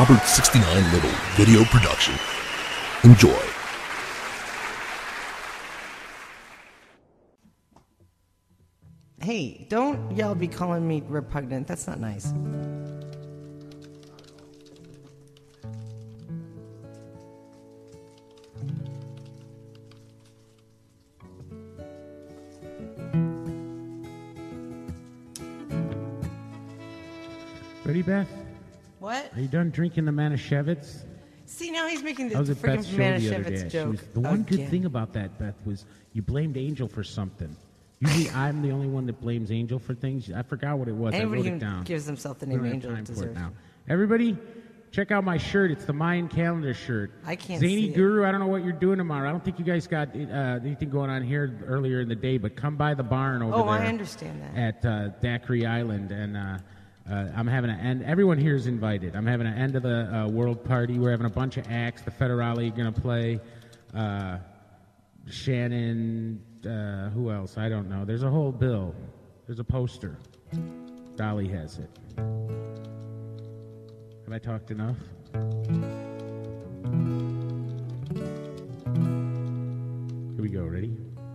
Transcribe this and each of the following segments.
Robert 69 Little video production. Enjoy. Hey, don't y'all be calling me repugnant. That's not nice. Ready, Beth? What? Are you done drinking the Manischewitz? See, now he's making the I was at Beth's freaking show the other day. Manischewitz joke. The one good again. thing about that, Beth, was you blamed Angel for something. Usually I'm the only one that blames Angel for things. I forgot what it was. Anybody I wrote who it down. gives himself the We name don't have Angel time for it deserves now. it. Everybody, check out my shirt. It's the Mayan calendar shirt. I can't Zany see it. Guru, I don't know what you're doing tomorrow. I don't think you guys got anything going on here earlier in the day, but come by the barn over Oh, there. I understand that. At Daiquiri Island, and I'm having an end. Everyone here is invited. I'm having an end of the world party. We're having a bunch of acts. The Federale going to play. Shannon, who else? I don't know. There's a whole bill. There's a poster. Dolly has it. Have I talked enough? Here we go. Ready?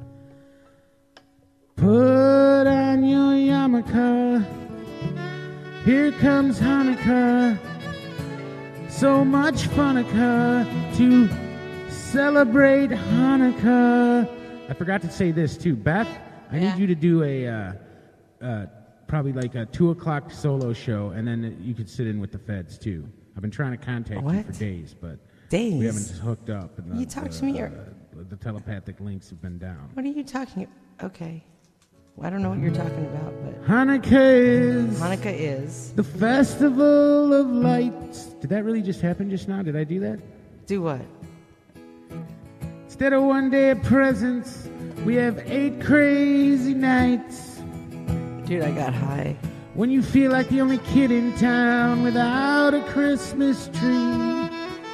Put on your yarmulke. Here comes Hanukkah. So much Funukkah to celebrate Hanukkah. I forgot to say this too. Beth, I need you to do a probably like a 2 o'clock solo show, and then you could sit in with the feds too. I've been trying to contact you for days, but we haven't just hooked up. And You talk to me, or the telepathic links have been down. what are you talking about? Okay. Well, I don't know what you're talking about, but Hanukkah is the festival of lights. Did that really just happen just now? Did I do that? Do what? Instead of one day of presents, we have 8 crazy nights. Dude, I got high. When you feel like the only kid in town without a Christmas tree.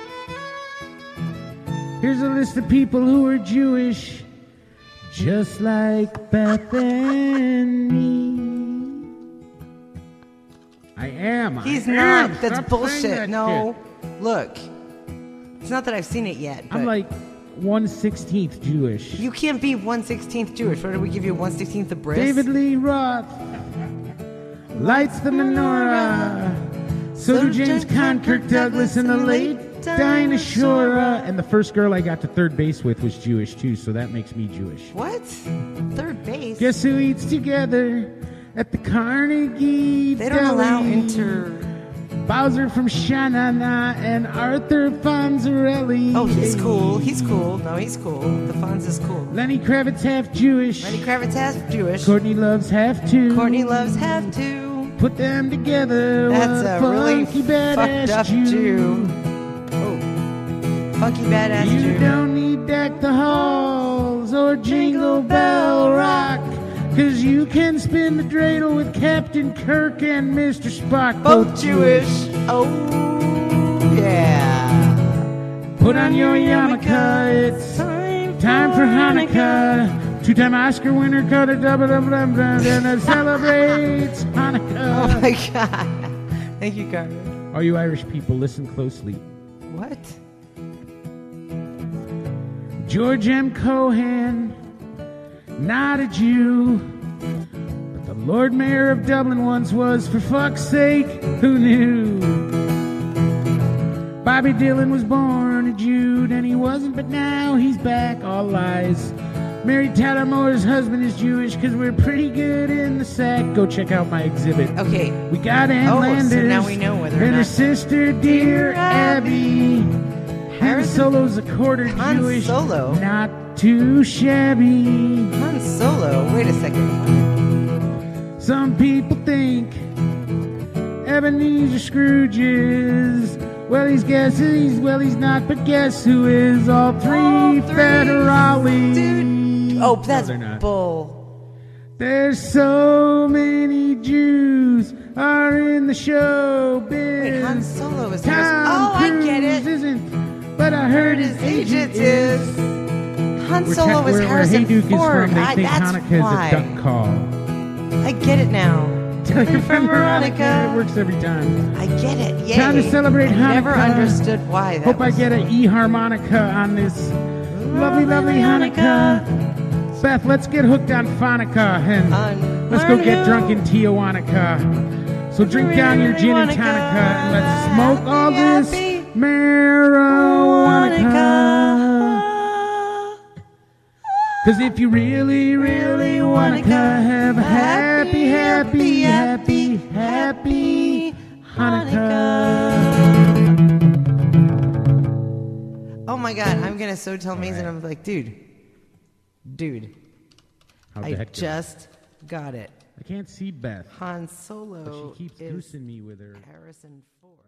Here's a list of people who are Jewish, just like Beth and me. I am. He's I not. am. That's Stop bullshit. saying that No. shit. Look. It's not that I've seen it yet, but I'm like 1/16 Jewish. you can't be 1/16 Jewish. What did we give you, 1/16 of bris? David Lee Roth lights the menorah. So do James Conn, Kirk Douglas, and the late Dinah Shore. And the first girl I got to third base with was Jewish too, so that makes me Jewish. What? Third base? Guess who eats together at the Carnegie They don't Deli? allow Bowser from Sha-Na-Na and Arthur Fonzarelli. Oh, he's cool. He's cool. No, he's cool. The Fonz is cool. Lenny Kravitz half Jewish. Lenny Kravitz half Jewish. Courtney Love's half too. Courtney Love's half too. Put them together. That's a really funky badass fucked up Jew. Oh. Funky badass Jew. You don't need Deck the Halls or Jingle Bell Rock, 'cause you can spin the dreidel with Captain Kirk and Mr. Spock. Both Jewish. Oh, yeah. Put on your yarmulke. It's time for Hanukkah. 2-time Oscar winner, Coda Double and celebrates Hanukkah. Oh, my God. Thank you, Carter. All you Irish people, listen closely. What? George M. Cohan, not a Jew, but the Lord Mayor of Dublin once was, for fuck's sake, who knew? Bobby Dylan was born a Jew, and he wasn't, but now he's back, all lies. Mary Tyler Moore's husband is Jewish, 'cause we're pretty good in the sack. Go check out my exhibit. Okay. We got Ann Landers, so now we know whether or and her not sister, dear Abby. Han Solo's a quarter Han Jewish, Solo? not too shabby. Han Solo? Wait a second. Some people think Ebenezer Scrooge is, well, he's guesses, well, he's not, but guess who is? All three federales. Dude. Oh, that's they're not. bull. There's so many Jews are in the show biz. Wait, Han Solo is Tom I get it. Cruise isn't, but I heard his agent is. Han Solo is where Harrison Hey Duke Ford. is from, they think That's Hanukkah why. is a duck call. I get it now. Tell your friend Veronica. Veronica. It works every time. I get it. Yay. Time to celebrate I never Hanukkah. understood why. That Hope I was- get an E harmonica on this lovely, lovely Hanukkah. Beth, let's get hooked on Phonica and let's go get drunk in Tijuana. So drink down your gin and tonica and let's smoke all this marijuana. Cause if you really, really wanna have a happy, happy, happy, happy Hanukkah. Oh my God, I'm gonna so tell Mason. I'm like, dude, How'd I that go? just got it. I can't see Beth. Han Solo But she keeps is goosing me with her. Harrison Ford.